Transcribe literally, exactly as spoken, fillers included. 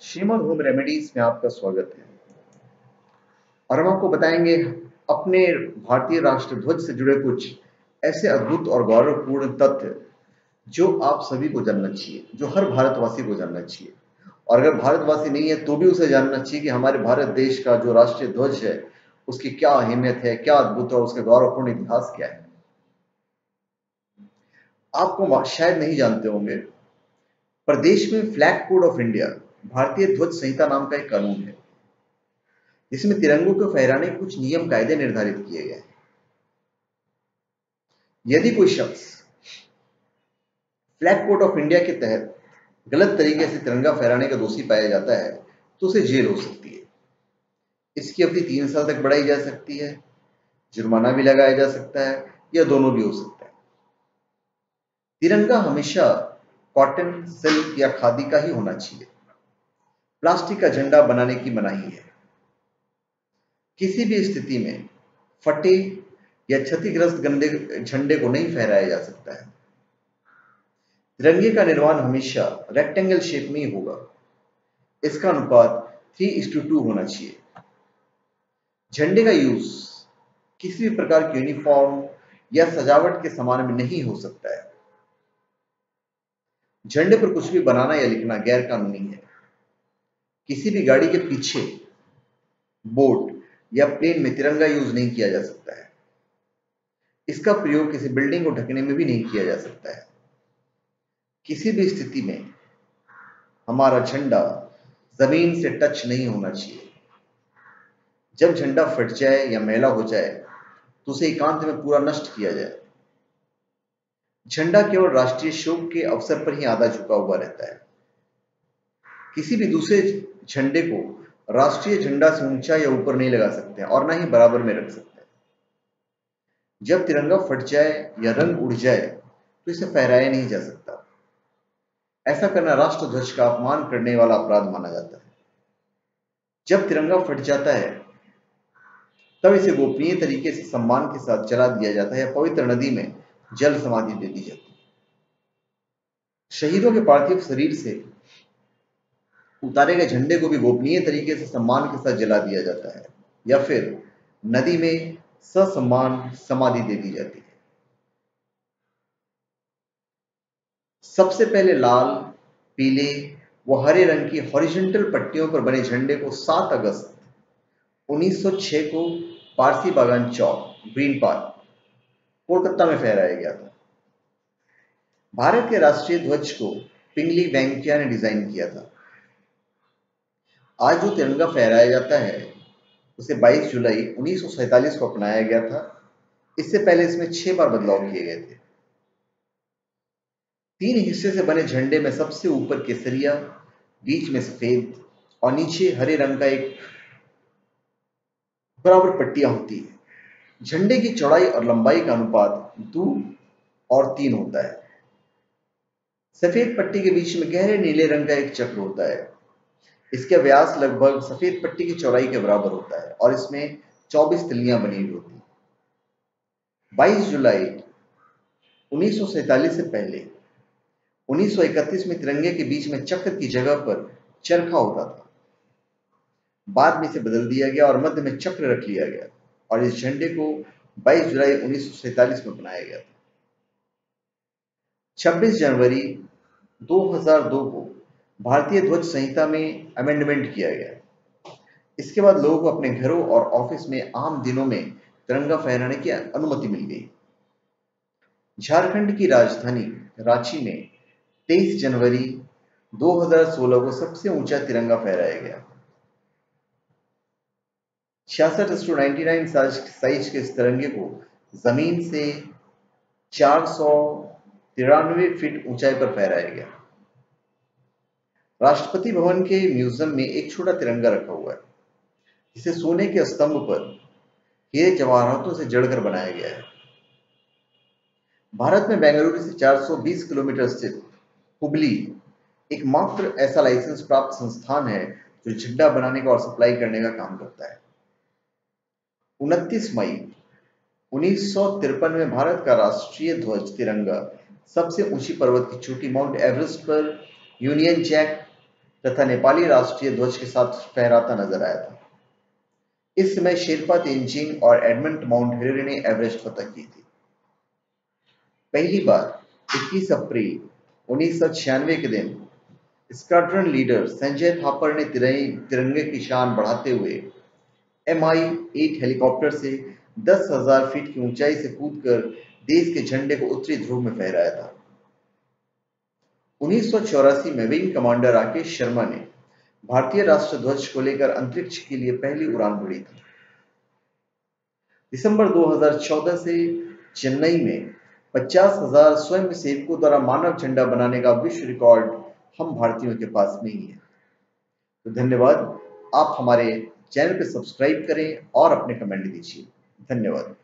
Shrimad home remedies में आपका स्वागत है और हम आपको बताएंगे अपने भारतीय राष्ट्र ध्वज से जुड़े कुछ ऐसे अद्भुत और गौरवपूर्ण तथ्य जो आप सभी को जानना चाहिए, जो हर भारतवासी को जानना चाहिए। और अगर भारतवासी नहीं है तो भी उसे जानना चाहिए कि हमारे भारत देश का जो राष्ट्रीय ध्वज है उसकी क्या अहमियत है, क्या अद्भुत है और उसका गौरवपूर्ण इतिहास क्या है। आपको शायद नहीं जानते होंगे, पर देश में फ्लैग कोड ऑफ इंडिया भारतीय ध्वज संहिता नाम का एक कानून है जिसमें तिरंगों को फहराने के कुछ नियम कायदे निर्धारित किए गए हैं। यदि कोई शख्स फ्लैग कोड ऑफ इंडिया के तहत गलत तरीके से तिरंगा फहराने का दोषी पाया जाता है तो उसे जेल हो सकती है। इसकी अवधि तीन साल तक बढ़ाई जा सकती है, जुर्माना भी लगाया जा सकता है या दोनों भी हो सकता है। तिरंगा हमेशा कॉटन, सिल्क या खादी का ही होना चाहिए। प्लास्टिक का झंडा बनाने की मनाही है। किसी भी स्थिति में फटे या क्षतिग्रस्त गंदे झंडे को नहीं फहराया जा सकता है। तिरंगे का निर्माण हमेशा रेक्टेंगल शेप में ही होगा। इसका अनुपात थ्री इस टू टू होना चाहिए। झंडे का यूज किसी भी प्रकार की यूनिफॉर्म या सजावट के सामान में नहीं हो सकता है। झंडे पर कुछ भी बनाना या लिखना गैर कानूनी है। किसी भी गाड़ी के पीछे, बोट या प्लेन में तिरंगा यूज नहीं किया जा सकता है। इसका प्रयोग किसी बिल्डिंग को ढकने में भी नहीं किया जा सकता है। किसी भी स्थिति में हमारा झंडा जमीन से टच नहीं होना चाहिए। जब झंडा फट जाए या मैला हो जाए तो उसे एकांत में पूरा नष्ट किया जाए। झंडा केवल राष्ट्रीय शोक के अवसर पर ही आधा झुका हुआ रहता है। किसी भी दूसरे झंडे को राष्ट्रीय झंडा से ऊंचा या ऊपर नहीं लगा सकते और ना ही बराबर में रख सकते। जब तिरंगा फट जाए या रंग उड़ जाए तो इसे फहराया नहीं जा सकता। ऐसा करना राष्ट्रध्वज का अपमान करने वाला अपराध माना जाता है। जब तिरंगा फट जाता है तब इसे गोपनीय तरीके से सम्मान के साथ जला दिया जाता है या पवित्र नदी में जल समाधि दे दी जाती है। शहीदों के पार्थिव शरीर से उतारे गए झंडे को भी गोपनीय तरीके से सम्मान के साथ जला दिया जाता है या फिर नदी में ससम्मान समाधि दे दी जाती है। सबसे पहले लाल, पीले व हरे रंग की हॉरिजॉन्टल पट्टियों पर बने झंडे को सात अगस्त उन्नीस सौ छह को पारसी बागान चौक, ग्रीन पार्क, कोलकाता में फहराया गया था। भारत के राष्ट्रीय ध्वज को पिंगली वेंकैया ने डिजाइन किया था। आज जो तिरंगा फहराया जाता है उसे बाईस जुलाई उन्नीस सौ सैंतालीस को अपनाया गया था। इससे पहले इसमें छह बार बदलाव किए गए थे। तीन हिस्से से बने झंडे में सबसे ऊपर केसरिया, बीच में सफेद और नीचे हरे रंग का एक बराबर पट्टियां होती है। झंडे की चौड़ाई और लंबाई का अनुपात दो और तीन होता है। सफेद पट्टी के बीच में गहरे नीले रंग का एक चक्र होता है। इसका व्यास लगभग सफेद पट्टी की चौड़ाई के बराबर होता है और इसमें चौबीस तिल्लियां बनी हुई होती हैं। बाईस जुलाई उन्नीस सौ सैंतालीस से पहले उन्नीस सौ इकतीस में तिरंगे के बीच में चक्र की जगह पर चरखा होता था। बाद में इसे बदल दिया गया और मध्य में चक्र रख लिया गया और इस झंडे को बाईस जुलाई उन्नीस सौ सैंतालीस में बनाया गया था। छब्बीस जनवरी दो हज़ार दो को भारतीय ध्वज संहिता में अमेंडमेंट किया गया। इसके बाद लोगों को अपने घरों और ऑफिस में आम दिनों में तिरंगा फहराने की अनुमति मिल गई। झारखंड की राजधानी रांची में तेईस जनवरी दो हज़ार सोलह को सबसे ऊंचा तिरंगा फहराया गया। छियासठ टू निन्यानवे साइज के इस तिरंगे को जमीन से चार सौ तिरानवे फीट ऊंचाई पर फहराया गया। राष्ट्रपति भवन के म्यूजियम में एक छोटा तिरंगा रखा हुआ है जिसे सोने के स्तंभ पर हीरे जवाहरातों से जड़कर बनाया गया है। भारत में बेंगलुरु से चार सौ बीस किलोमीटर स्थित हुबली एकमात्र ऐसा लाइसेंस प्राप्त संस्थान है जो झंडा बनाने का और सप्लाई करने का काम करता है। उनतीस मई उन्नीस सौ तिरपन में भारत का राष्ट्रीय ध्वज तिरंगा सबसे ऊंची पर्वत की चोटी माउंट एवरेस्ट पर यूनियन जैक तथा नेपाली राष्ट्रीय ध्वज के साथ फहराता नजर आया था। इस समय शेरपा तेंजिंग और एडमंड माउंट हिलरी ने एवरेस्ट फतह की थी। पहली बार इक्कीस अप्रैल उन्नीस सौ छियानवे के दिन स्क्वाड्रन लीडर संजय थापर ने तिरंगे की शान बढ़ाते हुए एम आई एट हेलीकॉप्टर से दस हज़ार फीट की ऊंचाई से कूदकर देश के झंडे को उत्तरी ध्रुव में फहराया था। उन्नीस सौ चौरासी में विंग कमांडर राकेश शर्मा ने भारतीय राष्ट्रध्वज को लेकर अंतरिक्ष के लिए पहली उड़ान भरी थी। दिसंबर दो हज़ार चौदह से चेन्नई में पचास हज़ार स्वयंसेवकों द्वारा मानव झंडा बनाने का विश्व रिकॉर्ड हम भारतीयों के पास नहीं है। तो धन्यवाद। आप हमारे चैनल पे सब्सक्राइब करें और अपने कमेंट दीजिए। धन्यवाद।